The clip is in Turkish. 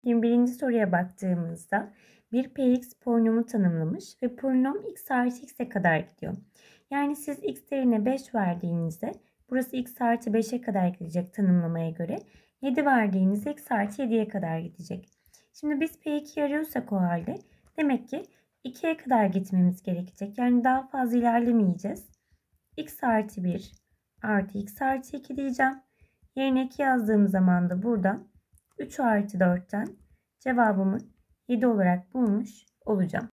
Şimdi birinci soruya baktığımızda bir px polinomu tanımlamış ve polinom x artı x'e kadar gidiyor. Yani siz x değerine 5 verdiğinizde burası x artı 5'e kadar gidecek tanımlamaya göre. 7 verdiğinizde x artı 7'ye kadar gidecek. Şimdi biz p2'yi arıyorsak o halde demek ki 2'ye kadar gitmemiz gerekecek. Yani daha fazla ilerlemeyeceğiz. X artı 1 artı x artı 2 diyeceğim. Yerine 2 yazdığım zaman da buradan 3 artı 4'ten cevabımı 7 olarak bulmuş olacağım.